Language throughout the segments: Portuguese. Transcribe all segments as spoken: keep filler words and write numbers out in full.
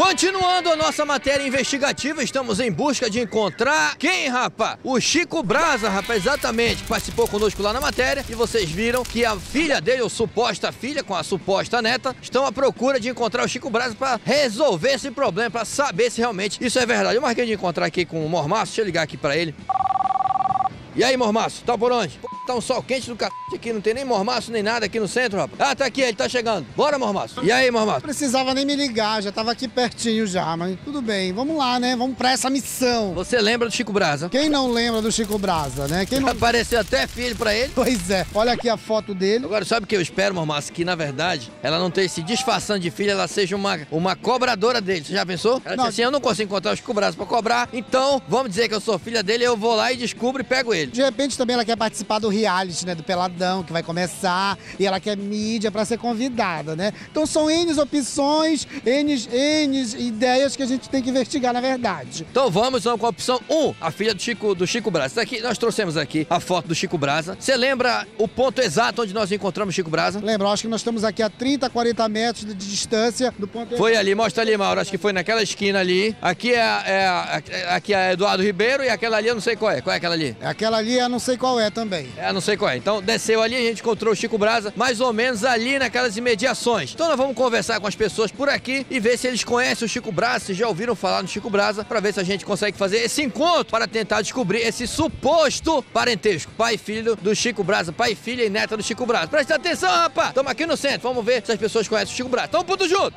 Continuando a nossa matéria investigativa, estamos em busca de encontrar quem, rapaz? O Chico Brasa, rapaz, exatamente, que participou conosco lá na matéria. E vocês viram que a filha dele, ou suposta filha, com a suposta neta, estão à procura de encontrar o Chico Brasa para resolver esse problema, para saber se realmente isso é verdade. Eu marquei de encontrar aqui com o Mormaço, deixa eu ligar aqui para ele. E aí, Mormaço, tá por onde? Pô, tá um sol quente do c... aqui, não tem nem Mormaço nem nada aqui no centro, rapaz. Ah, tá aqui, ele tá chegando. Bora, Mormaço. E aí, Mormaço? Não precisava nem me ligar, já tava aqui pertinho já, mas tudo bem, vamos lá, né? Vamos pra essa missão. Você lembra do Chico Brasa? Quem não lembra do Chico Brasa, né? Quem não... Apareceu até filho pra ele. Pois é, olha aqui a foto dele. Agora, sabe o que eu espero, Mormaço? Que, na verdade, ela não esteja se disfarçando de filha, ela seja uma, uma cobradora dele. Você já pensou? Ela Não. disse assim, eu não consigo encontrar o Chico Brasa pra cobrar, então, vamos dizer que eu sou filha dele, eu vou lá e descubro e pego ele. De repente também ela quer participar do reality, né? Do Peladão, que vai começar, e ela quer mídia pra ser convidada, né? Então são N opções, N, N ideias que a gente tem que investigar, na verdade. Então vamos, vamos com a opção um, a filha do Chico, do Chico Brasa. Daqui, nós trouxemos aqui a foto do Chico Brasa. Você lembra o ponto exato onde nós encontramos o Chico Brasa? Lembra, eu acho que nós estamos aqui a trinta, quarenta metros de distância do ponto... Foi ali, mostra ali, Mauro. Acho que foi naquela esquina ali. Aqui é, é, é, aqui é Eduardo Ribeiro e aquela ali eu não sei qual é. Qual é aquela ali? Aquela ali eu não sei qual é também. É, não sei qual é. Então desceu ali, a gente encontrou o Chico Brasa mais ou menos ali naquelas imediações. Então nós vamos conversar com as pessoas por aqui e ver se eles conhecem o Chico Brasa, se já ouviram falar no Chico Brasa, para ver se a gente consegue fazer esse encontro para tentar descobrir esse suposto parentesco. Pai e filho do Chico Brasa, pai e filha e neta do Chico Brasa. Presta atenção, rapaz! Estamos aqui no centro, vamos ver se as pessoas conhecem o Chico Brasa. Tamo tudo junto!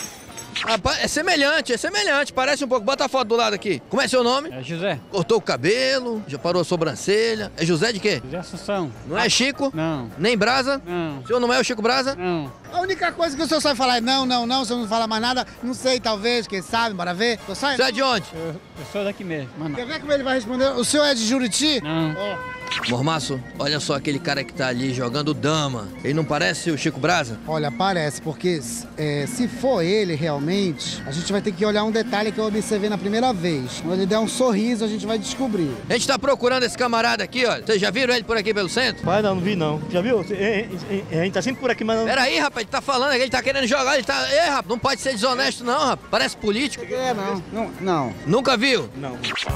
Rapaz, é semelhante, é semelhante, parece um pouco. Bota a foto do lado aqui. Como é seu nome? É José. Cortou o cabelo, já parou a sobrancelha. É José de quê? José Assunção. Não é Chico? Não. Nem Brasa? Não. O senhor não é o Chico Brasa? Não. A única coisa que o senhor sabe falar é não, não, não, o senhor não fala mais nada, não sei, talvez, quem sabe, bora ver. O senhor sai? Você é de onde? Eu, eu sou daqui mesmo. Mano. Quer ver como ele vai responder? O senhor é de Juriti? Não. Ó. Mormaço, olha só aquele cara que tá ali jogando dama. Ele não parece o Chico Brasa? Olha, parece, porque é, se for ele realmente, a gente vai ter que olhar um detalhe que eu observei na primeira vez. Quando ele der um sorriso, a gente vai descobrir. A gente tá procurando esse camarada aqui, olha. Vocês já viram ele por aqui pelo centro? Pai, não, não vi não. Já viu? É, é, é, a gente tá sempre por aqui, mas não... Peraí, rapaz, ele tá falando, ele tá querendo jogar, ele tá... Ei, rapaz, não pode ser desonesto não, rapaz. Parece político. É, não, não, não. Nunca viu? Não.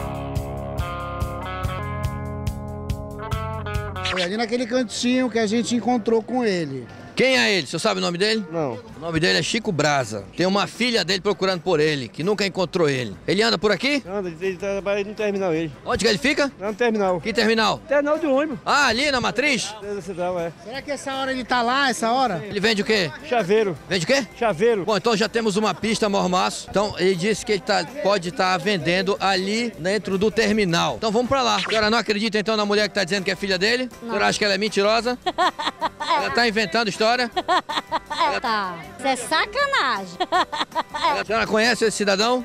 Foi ali naquele cantinho que a gente encontrou com ele. Quem é ele? O senhor sabe o nome dele? Não. O nome dele é Chico Brasa. Tem uma filha dele procurando por ele, que nunca encontrou ele. Ele anda por aqui? Anda, ele trabalha no terminal ele. Onde que ele fica? Lá no terminal. Que terminal? Terminal de ônibus. Ah, ali na Matriz? Da central, é. Será que essa hora ele tá lá, essa hora? Ele vende o quê? Chaveiro. Vende o quê? Chaveiro. Bom, então já temos uma pista, Mormaço. Então, ele disse que ele tá, pode estar vendendo ali dentro do terminal. Então vamos pra lá. A senhora não acredita então na mulher que tá dizendo que é filha dele? A senhora acha que ela é mentirosa? Ela tá inventando história? Tá. Isso é sacanagem. A senhora conhece esse cidadão?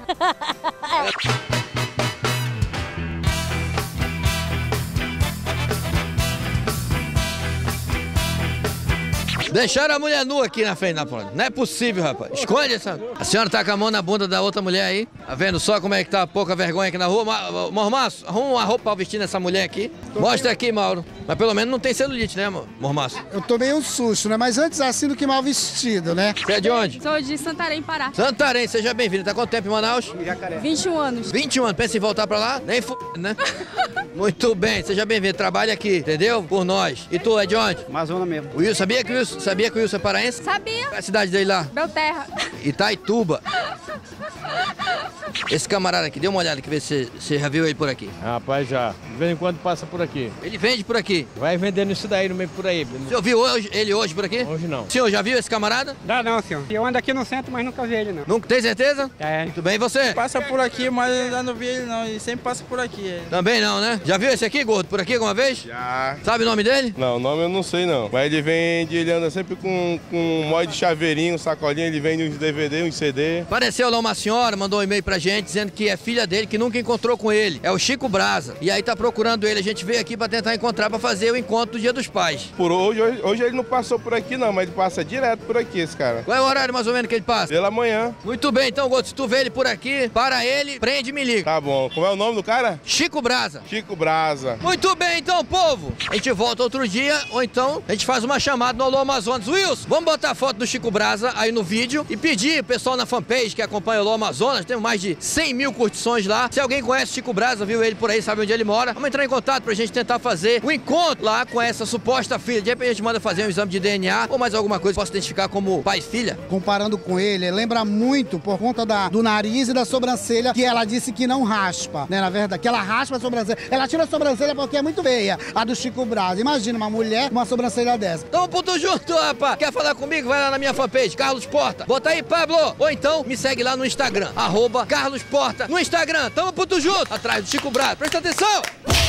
Deixaram a mulher nua aqui na frente da porta. Não é possível, rapaz. Esconde essa. A senhora tá com a mão na bunda da outra mulher aí. Tá vendo só como é que tá pouca vergonha aqui na rua? Ma- Mormaço, arruma uma roupa pra vestir nessa mulher aqui. Mostra aqui, Mauro. Mas pelo menos não tem celulite, né, Mormaço? Eu tomei um susto, né? Mas antes assim do que mal vestido, né? Você é de onde? Sou de Santarém, Pará. Santarém, seja bem-vindo. Tá quanto tempo em Manaus? vinte e um anos. vinte e um anos. Pensa em voltar pra lá? Nem f... né? Muito bem, seja bem-vindo. Trabalha aqui, entendeu? Por nós. E tu é de onde? Amazônia mesmo. O Wilson, sabia que o Wilson, sabia que o Wilson é paraense? Sabia? Qual é a cidade dele lá? Belterra. Itaituba. Esse camarada aqui, dê uma olhada aqui, vê se você já viu ele por aqui. Rapaz, já. De vez em quando passa por aqui. Ele vende por aqui. Vai vendendo isso daí no meio por aí. O senhor viu hoje, ele hoje por aqui? Hoje não. O senhor já viu esse camarada? Dá não, senhor. Eu ando aqui no centro, mas nunca vi ele, não. Nunca tem certeza? É. Muito bem, e você? Passa por aqui, mas ainda não vi ele não, ele sempre passa por aqui. Ele. Também não, né? Já viu esse aqui, gordo, por aqui alguma vez? Já. Sabe o nome dele? Não, o nome eu não sei não. Mas ele vende, ele anda sempre com, com um molde de chaveirinho, sacolinha, ele vende uns D V D, uns C D. Apareceu lá uma senhora, mandou um e-mail pra gente dizendo que é filha dele, que nunca encontrou com ele. É o Chico Brasa. E aí tá procurando ele. A gente veio aqui pra tentar encontrar, pra fazer o encontro do Dia dos Pais. Por hoje, hoje, hoje ele não passou por aqui não, mas ele passa direto por aqui, esse cara. Qual é o horário mais ou menos que ele passa? Pela manhã. Muito bem, então, Gordo, se tu vê ele por aqui, para ele, prende e me liga. Tá bom. Como é o nome do cara? Chico Brasa. Chico Brasa. Muito bem, então, povo. A gente volta outro dia, ou então a gente faz uma chamada no Alô Amazonas. Wilson, vamos botar a foto do Chico Brasa aí no vídeo e pedir o pessoal na fanpage que acompanha o Alô Amazonas Amazonas, temos mais de cem mil curtições lá. Se alguém conhece Chico Braza, viu ele por aí, sabe onde ele mora, vamos entrar em contato pra gente tentar fazer um encontro lá com essa suposta filha. De repente a gente manda fazer um exame de D N A ou mais alguma coisa que possa identificar como pai e filha. Comparando com ele, lembra muito por conta da, do nariz e da sobrancelha, que ela disse que não raspa, né? Na verdade, que ela raspa a sobrancelha. Ela tira a sobrancelha porque é muito feia, a do Chico Braza. Imagina uma mulher com uma sobrancelha dessa. Tamo puto junto, rapaz. Quer falar comigo? Vai lá na minha fanpage, Carlos Porta. Bota aí, Pablo. Ou então me segue lá no Instagram, arroba Carlos Porta. No Instagram, tamo puto junto, atrás do Chico Braza. Presta atenção!